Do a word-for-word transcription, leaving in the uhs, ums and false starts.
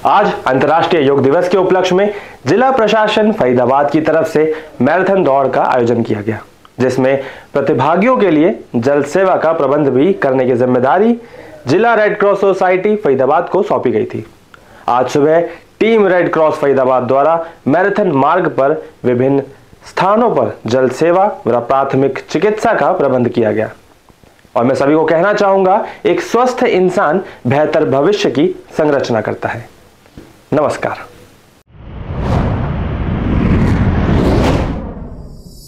आज अंतर्राष्ट्रीय योग दिवस के उपलक्ष्य में जिला प्रशासन फरीदाबाद की तरफ से मैराथन दौड़ का आयोजन किया गया, जिसमें प्रतिभागियों के लिए जल सेवा का प्रबंध भी करने की जिम्मेदारी जिला रेड क्रॉस सोसाइटी फरीदाबाद को सौंपी गई थी। आज सुबह टीम रेड क्रॉस फरीदाबाद द्वारा मैराथन मार्ग पर विभिन्न स्थानों पर जल सेवा व प्राथमिक चिकित्सा का प्रबंध किया गया। और मैं सभी को कहना चाहूंगा, एक स्वस्थ इंसान बेहतर भविष्य की संरचना करता है। नमस्कार।